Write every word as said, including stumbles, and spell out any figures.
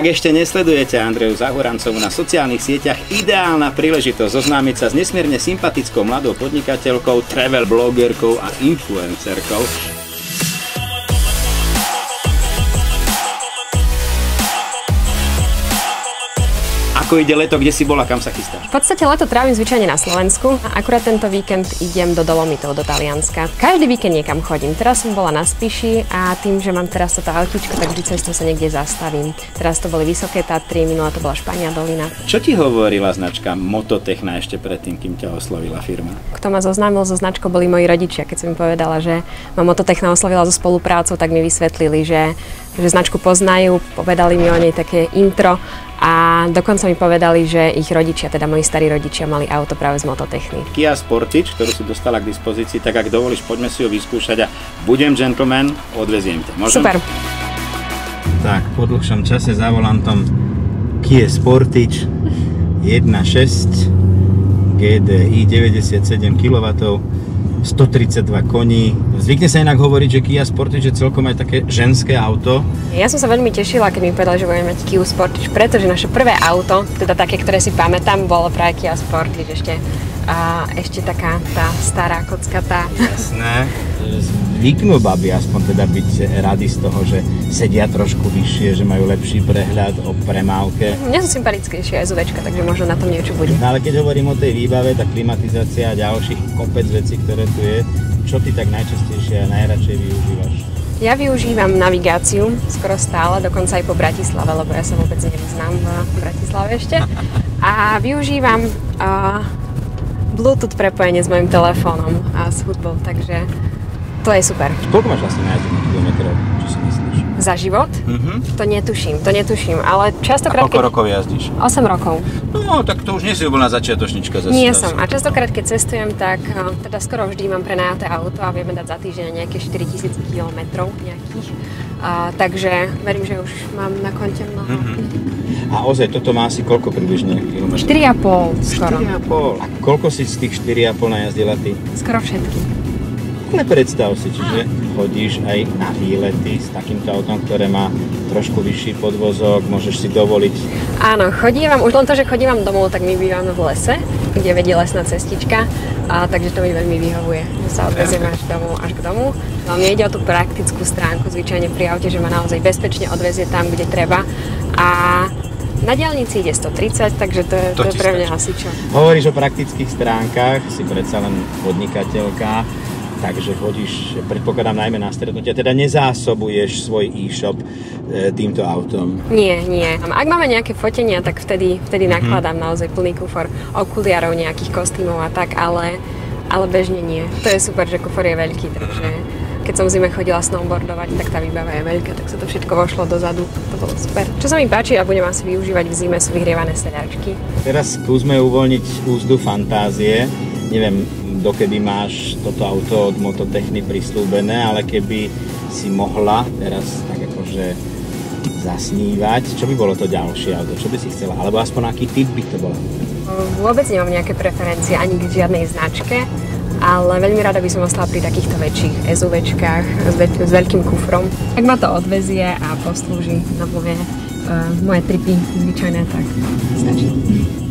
Ak ešte nesledujete Andreju Zahorancovú na sociálnych sieťach, ideálna príležitosť zoznámiť sa s nesmierne sympatickou mladou podnikateľkou, travel blogerkou a influencerkou. Ako ide leto, kde si bola, kam sa chystáš? V podstate leto trávim zvyčajne na Slovensku a akurát tento víkend idem do Dolomitov, do Talianska. Každý víkend niekam chodím. Teraz som bola na Spiši a tým, že mám teraz toto autíčko, tak vždy cestou sa niekde zastavím. Teraz to boli Vysoké Tatry, minulá to bola Špania dolina. Čo ti hovorila značka Mototechna ešte predtým, kým ťa oslovila firma? Kto ma zoznámil so značkou, boli moji rodičia. Keď som im povedala, že ma Mototechna oslovila so spoluprácou, tak mi vysvetlili, že, že značku poznajú, povedali mi o nej také intro. A dokonca mi povedali, že ich rodičia, teda moji starí rodičia, mali auto práve z Mototechny. Kia Sportage, ktorú si dostala k dispozícii, tak ak dovolíš, poďme si ho vyskúšať a budem gentleman, odveziem ťa. Môžem? Super. Tak, po dlhšom čase za volantom Kia Sportage jedna šesť G D I deväťdesiatsedem kilowattov, stotridsaťdva koní. Zvykne sa inak hovoriť, že Kia Sportage je celkom aj také ženské auto. Ja som sa veľmi tešila, keď mi povedali, že budeme mať Kia Sportage, pretože naše prvé auto, teda také, ktoré si pamätám, bolo práve Kia Sportage ešte. A ešte taká tá stará kockatá. Jasné. Zvyknú baby aspoň teda byť rady z toho, že sedia trošku vyššie, že majú lepší prehľad o premávke. Mne sú sympatickejšie SUVčka, takže možno na tom niečo bude. No ale keď hovorím o tej výbave, tak klimatizácia a ďalších kopec vecí, ktoré tu je, čo ty tak najčastejšie a najradšej využívaš? Ja využívam navigáciu skoro stále, dokonca aj po Bratislave, lebo ja sa vôbec nevyznám v Bratislave ešte. A využívam uh, Bluetooth prepojenie s mojím telefónom a s hudbou, takže to je super. Koľko máš vlastne najazdených kilometrov, čo si myslíš? Za život? Uh-huh. To netuším, to netuším, ale častokrát... A koľko keď... rokov jazdíš? osem rokov. No, tak to už nie si úplná začiatočnička zase. Nie som. A častokrát, keď cestujem, tak teda skoro vždy mám prenajaté auto a vieme dať za týždeň nejaké štyritisíc kilometrov nejakých. A, takže verím, že už mám na konte mnoho. Uh-huh. A ozaj, toto má asi koľko približne kilometrov? štyri a pol skoro. štyri a pol. A koľko si z tých štyri a pol najazdila ty? Skoro všetky. Ale predstav si, čiže chodíš aj na výlety s takýmto autom, ktoré má trošku vyšší podvozok, môžeš si dovoliť. Áno, chodívam, už len to, že chodívam domov, tak my bývame v lese, kde vedie lesná cestička, a takže to mi veľmi vyhovuje, že sa odvezieme až domov, až k domu. No mne ide o tú praktickú stránku, zvyčajne pri aute, že ma naozaj bezpečne odvezie tam, kde treba. A na diaľnici ide stotridsať, takže to je, to to je pre mňa asi čo. Hovoríš o praktických stránkach, si predsa len podnikateľka, takže chodíš, predpokladám, najmä na stretnutia, teda nezásobuješ svoj e-shop týmto autom? Nie, nie. Ak máme nejaké fotenia, tak vtedy, vtedy mm-hmm. nakladám naozaj plný kufor okuliarov, nejakých kostýmov a tak, ale, ale bežne nie. To je super, že kufor je veľký, takže keď som v zime chodila snowboardovať, tak tá výbava je veľká, tak sa to všetko vošlo dozadu. To bolo super. Čo sa mi páči a budem asi využívať v zime, sú vyhrievané sedačky. Teraz skúsme uvoľniť úzdu fantázie. Neviem, dokedy máš toto auto od Mototechny prislúbené, ale keby si mohla teraz tak akože zasnívať, čo by bolo to ďalšie auto? Čo by si chcela? Alebo aspoň aký typ by to bolo? Vôbec nemám nejaké preferencie ani k žiadnej značke, ale veľmi rada by som ostala pri takýchto väčších SUVčkách s, veľ- s veľkým kufrom. Ak ma to odvezie a poslúži na moje, uh, moje tripy zvyčajné, tak stačí.